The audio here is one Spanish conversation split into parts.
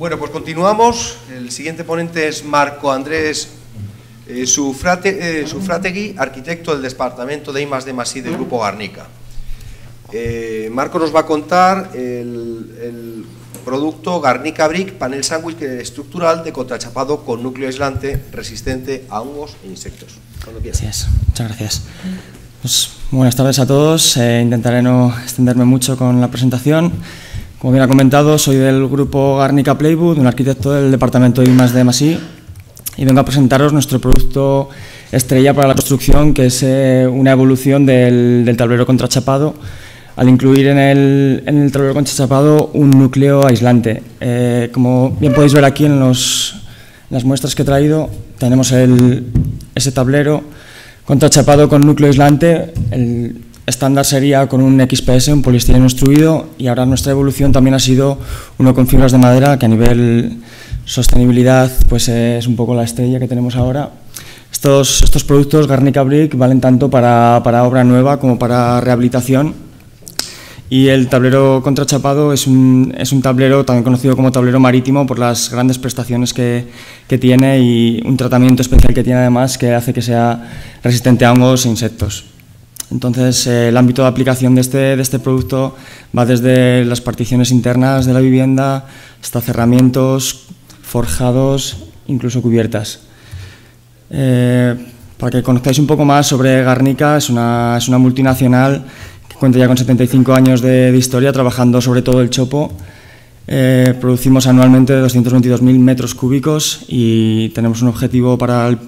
Bueno, pues continuamos. El siguiente ponente es Marco Andrés Sufrategui, arquitecto del Departamento de I+D+I del Grupo Garnica. Marco nos va a contar el producto Garnica Brick, panel sándwich estructural de contrachapado con núcleo aislante resistente a hongos e insectos. Cuando quieras. Así es, muchas gracias. Pues, buenas tardes a todos. Intentaré no extenderme mucho con la presentación. Como bien ha comentado, soy del grupo Garnica Playwood, un arquitecto del departamento de I+D+I, y vengo a presentaros nuestro producto estrella para la construcción, que es una evolución del tablero contrachapado, al incluir en el tablero contrachapado un núcleo aislante. Como bien podéis ver aquí en las muestras que he traído, tenemos ese tablero contrachapado con núcleo aislante. El estándar sería con un XPS, un poliestireno extruido, y ahora nuestra evolución también ha sido uno con fibras de madera, que a nivel sostenibilidad pues es un poco la estrella que tenemos ahora. Estos productos Garnica Brick valen tanto para obra nueva como para rehabilitación, y el tablero contrachapado es un tablero también conocido como tablero marítimo por las grandes prestaciones que tiene y un tratamiento especial que tiene, además, que hace que sea resistente a hongos e insectos. Entonces, el ámbito de aplicación de este producto va desde las particiones internas de la vivienda hasta cerramientos, forjados, incluso cubiertas. Para que conozcáis un poco más sobre Garnica, es una multinacional que cuenta ya con 75 años de historia, trabajando sobre todo el chopo. Producimos anualmente 222.000 metros cúbicos y tenemos un objetivo para los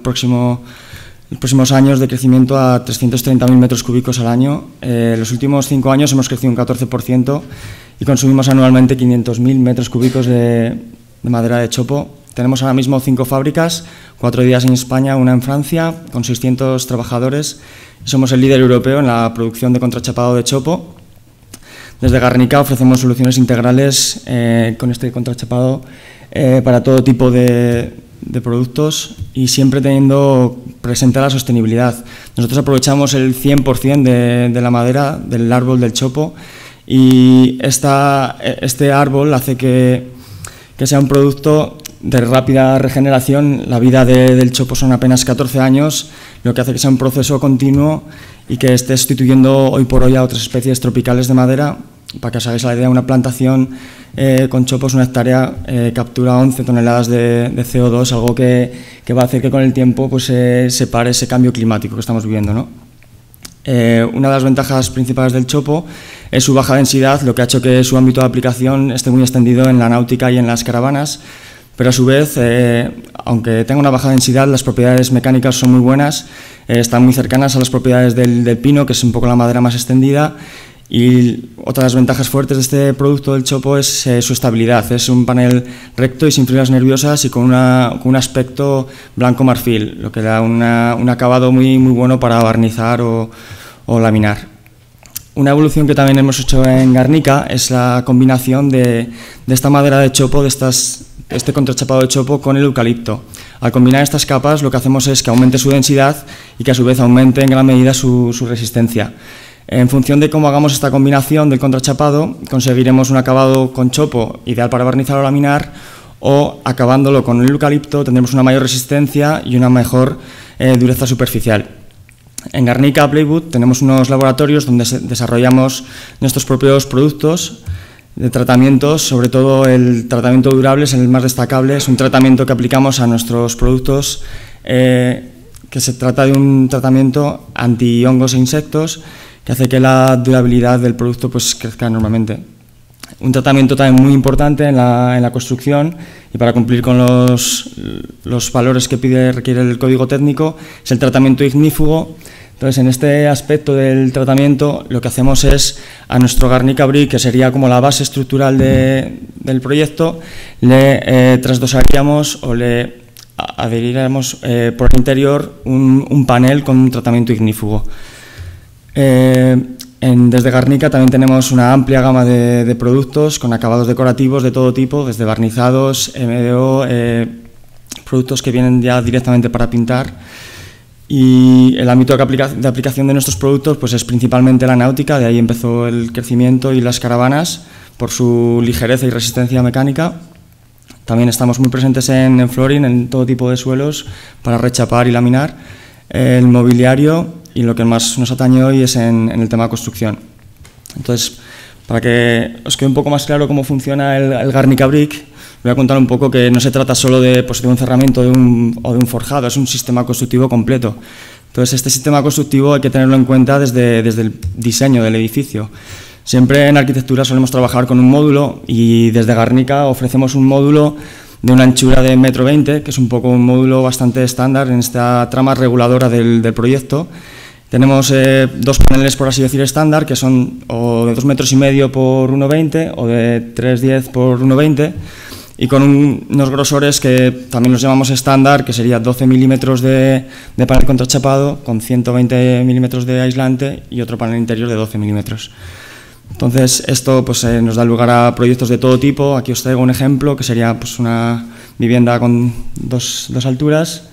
próximos años de crecimiento a 330.000 metros cúbicos al año. Los últimos 5 años hemos crecido un 14% y consumimos anualmente 500.000 metros cúbicos de madera de chopo. Tenemos ahora mismo 5 fábricas, 4 días en España, 1 en Francia, con 600 trabajadores. Somos el líder europeo en la producción de contrachapado de chopo. Desde Garnica ofrecemos soluciones integrales con este contrachapado para todo tipo de productos, y siempre teniendo presente la sostenibilidad. Nosotros aprovechamos el 100% de la madera del árbol del chopo, y este árbol hace que sea un producto de rápida regeneración. La vida del chopo son apenas 14 años, lo que hace que sea un proceso continuo y que esté sustituyendo hoy por hoy a otras especies tropicales de madera. Para que os hagáis la idea, una plantación con chopos, una hectárea, captura 11 toneladas de CO2, algo que va a hacer que con el tiempo pues, se pare ese cambio climático que estamos viviendo, ¿no? Una de las ventajas principales del chopo es su baja densidad, lo que ha hecho que su ámbito de aplicación esté muy extendido en la náutica y en las caravanas, pero a su vez, aunque tenga una baja densidad, las propiedades mecánicas son muy buenas, están muy cercanas a las propiedades del pino, que es un poco la madera más extendida. Y otra de las ventajas fuertes de este producto del chopo es su estabilidad. Es un panel recto y sin fibras nerviosas y con un aspecto blanco marfil, lo que da un acabado muy bueno para barnizar o laminar. Una evolución que también hemos hecho en Garnica es la combinación de esta madera de chopo, este contrachapado de chopo, con el eucalipto. Al combinar estas capas, lo que hacemos es que aumente su densidad y que a su vez aumente en gran medida su resistencia. En función de cómo hagamos esta combinación del contrachapado, conseguiremos un acabado con chopo ideal para barnizar o laminar, o acabándolo con el eucalipto tendremos una mayor resistencia y una mejor dureza superficial. En Garnica Playwood tenemos unos laboratorios donde desarrollamos nuestros propios productos de tratamientos, sobre todo el tratamiento durable es el más destacable. Es un tratamiento que aplicamos a nuestros productos, que se trata de un tratamiento anti-hongos e insectos, que hace que la durabilidad del producto pues, crezca enormemente. Un tratamiento también muy importante en la construcción, y para cumplir con los valores que requiere el código técnico, es el tratamiento ignífugo. Entonces, en este aspecto del tratamiento, lo que hacemos es, a nuestro Garnica Brick, que sería como la base estructural del proyecto, le trasdosaríamos o le adheriríamos por el interior un panel con un tratamiento ignífugo. Desde Garnica también tenemos una amplia gama de productos con acabados decorativos de todo tipo, desde barnizados, MDO, productos que vienen ya directamente para pintar. Y el ámbito de aplicación de nuestros productos pues es principalmente la náutica, de ahí empezó el crecimiento, y las caravanas por su ligereza y resistencia mecánica. También estamos muy presentes en flooring, en todo tipo de suelos, para rechapar y laminar. El mobiliario y lo que más nos atañe hoy es en el tema construcción. Entonces, para que os quede un poco más claro cómo funciona el Garnica Brick, voy a contar un poco que no se trata solo de un cerramiento o de un forjado, es un sistema constructivo completo. Entonces, este sistema constructivo hay que tenerlo en cuenta desde el diseño del edificio. Siempre en arquitectura solemos trabajar con un módulo y desde Garnica ofrecemos un módulo de una anchura de 1,20 m, que es un poco un módulo bastante estándar en esta trama reguladora del proyecto. Tenemos dos paneles, por así decir, estándar, que son o de 2,5 m por 1,20 m o de 3,10 por 1,20 m, y con unos grosores que también los llamamos estándar, que sería 12 milímetros de panel contrachapado con 120 milímetros de aislante y otro panel interior de 12 milímetros. Entonces, esto pues, nos da lugar a proyectos de todo tipo. Aquí os traigo un ejemplo, que sería pues, una vivienda con dos alturas.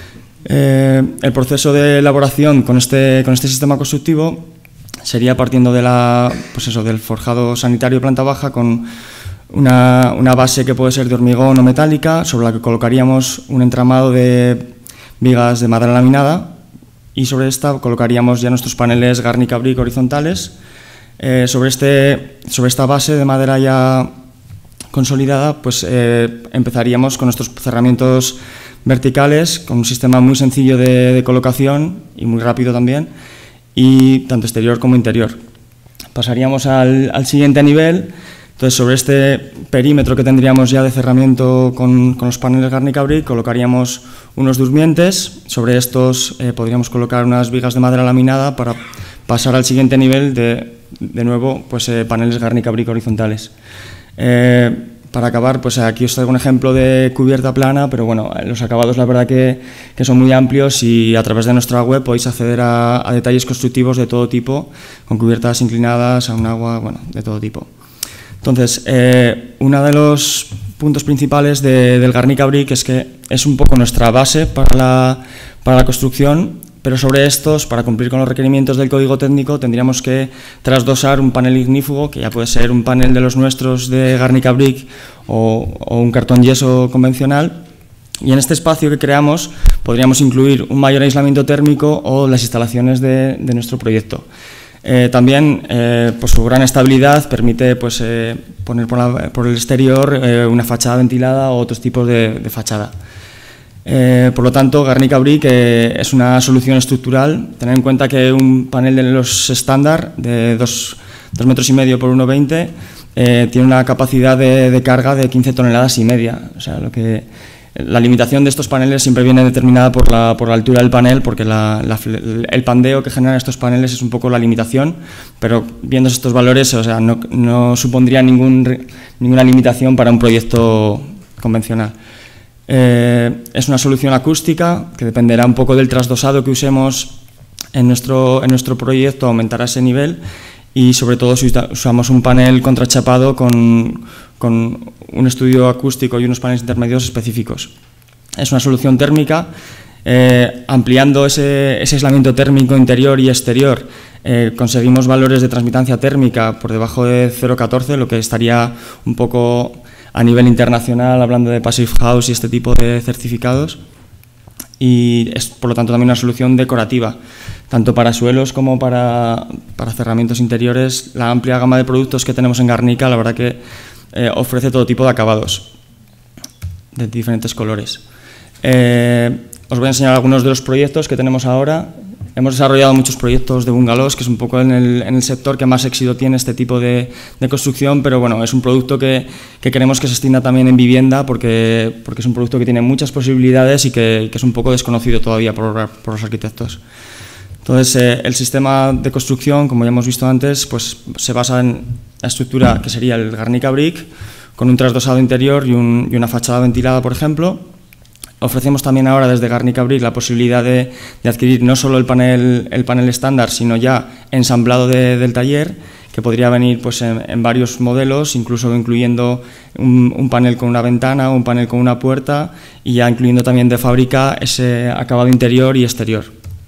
El proceso de elaboración con este sistema constructivo sería partiendo de del forjado sanitario planta baja con una base que puede ser de hormigón o metálica, sobre la que colocaríamos un entramado de vigas de madera laminada y sobre esta colocaríamos ya nuestros paneles Garnica Brick horizontales. Sobre esta base de madera ya consolidada, pues empezaríamos con nuestros cerramientos verticales, con un sistema muy sencillo de colocación y muy rápido también, y tanto exterior como interior. Pasaríamos al siguiente nivel. Entonces, sobre este perímetro que tendríamos ya de cerramiento con los paneles Garnica Brick, colocaríamos unos durmientes. Sobre estos podríamos colocar unas vigas de madera laminada para pasar al siguiente nivel de nuevo, pues paneles Garnica Brick horizontales. Para acabar, pues aquí os traigo un ejemplo de cubierta plana, pero bueno, los acabados la verdad que son muy amplios y a través de nuestra web podéis acceder a detalles constructivos de todo tipo, con cubiertas inclinadas, a un agua, bueno, de todo tipo. Entonces, uno de los puntos principales del Garnica Brick es que es un poco nuestra base para la construcción, pero sobre estos, para cumplir con los requerimientos del código técnico, tendríamos que trasdosar un panel ignífugo, que ya puede ser un panel de los nuestros de Garnica Brick o un cartón yeso convencional, y en este espacio que creamos podríamos incluir un mayor aislamiento térmico o las instalaciones de nuestro proyecto. También, por su gran estabilidad, permite pues, poner por el exterior una fachada ventilada o otros tipos de fachada. Por lo tanto, Garnica Brick es una solución estructural. Tener en cuenta que un panel de los estándar de 2,5 m por 1,20 m tiene una capacidad de carga de 15,5 toneladas. O sea, la limitación de estos paneles siempre viene determinada por la altura del panel, porque el pandeo que generan estos paneles es un poco la limitación, pero viendo estos valores, o sea, no supondría ninguna limitación para un proyecto convencional. Es una solución acústica que dependerá un poco del trasdosado que usemos en nuestro proyecto, aumentará ese nivel, y sobre todo si usamos un panel contrachapado con un estudio acústico y unos paneles intermedios específicos. Es una solución térmica, ampliando ese aislamiento térmico interior y exterior. Conseguimos valores de transmitancia térmica por debajo de 0,14, lo que estaría un poco a nivel internacional, hablando de Passive House y este tipo de certificados, y es por lo tanto también una solución decorativa, tanto para suelos como para cerramientos interiores. La amplia gama de productos que tenemos en Garnica, la verdad que ofrece todo tipo de acabados de diferentes colores. Os voy a enseñar algunos de los proyectos que tenemos ahora. Hemos desarrollado muchos proyectos de bungalows, que es un poco en el sector que más éxito tiene este tipo de construcción, pero bueno, es un producto que queremos que se extienda también en vivienda, porque es un producto que tiene muchas posibilidades y que es un poco desconocido todavía por los arquitectos. Entonces, el sistema de construcción, como ya hemos visto antes, pues se basa en la estructura que sería el Garnica Brick, con un trasdosado interior y una fachada ventilada, por ejemplo. Ofrecemos también ahora desde Garnica Brick la posibilidad de adquirir no solo el panel estándar, sino ya ensamblado del taller, que podría venir pues, en varios modelos, incluso incluyendo un panel con una ventana, un panel con una puerta, y ya incluyendo también de fábrica ese acabado interior y exterior.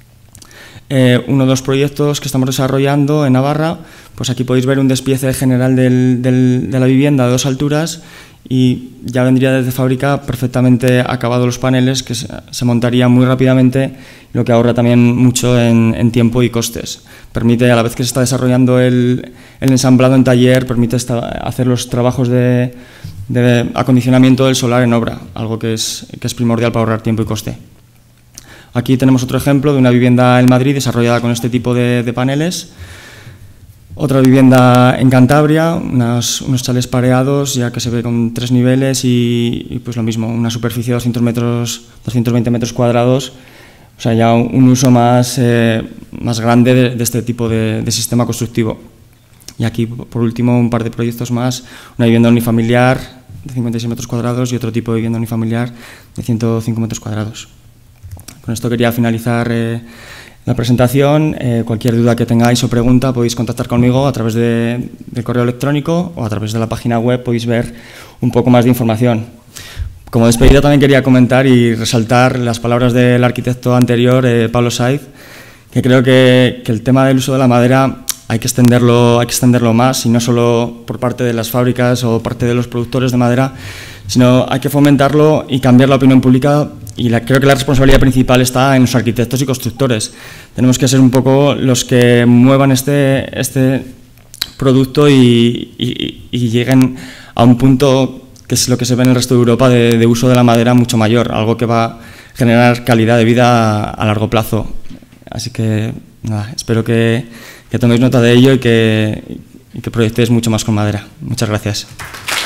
Uno de los proyectos que estamos desarrollando en Navarra, pues aquí podéis ver un despiece general de la vivienda de 2 alturas, y ya vendría desde fábrica perfectamente acabados los paneles, que se montarían muy rápidamente, lo que ahorra también mucho en tiempo y costes. Permite, a la vez que se está desarrollando el ensamblado en taller, permite hacer los trabajos de acondicionamiento del solar en obra, algo que es primordial para ahorrar tiempo y coste. Aquí tenemos otro ejemplo de una vivienda en Madrid desarrollada con este tipo de paneles. Otra vivienda en Cantabria, unos chalés pareados, ya que se ve con 3 niveles y pues lo mismo, una superficie de 220 metros cuadrados, o sea, ya un uso más grande de este tipo de sistema constructivo. Y aquí, por último, un par de proyectos más, una vivienda unifamiliar de 56 metros cuadrados y otro tipo de vivienda unifamiliar de 105 metros cuadrados. Con esto quería finalizar la presentación. Cualquier duda que tengáis o pregunta podéis contactar conmigo a través del correo electrónico o a través de la página web, podéis ver un poco más de información. Como despedida también quería comentar y resaltar las palabras del arquitecto anterior, Pablo Saiz, que creo que el tema del uso de la madera hay que extenderlo más, y no solo por parte de las fábricas o parte de los productores de madera, sino hay que fomentarlo y cambiar la opinión pública, y creo que la responsabilidad principal está en los arquitectos y constructores. Tenemos que ser un poco los que muevan este producto y lleguen a un punto que es lo que se ve en el resto de Europa de uso de la madera mucho mayor, algo que va a generar calidad de vida a largo plazo. Así que nada, espero que toméis nota de ello y que proyectéis mucho más con madera. Muchas gracias.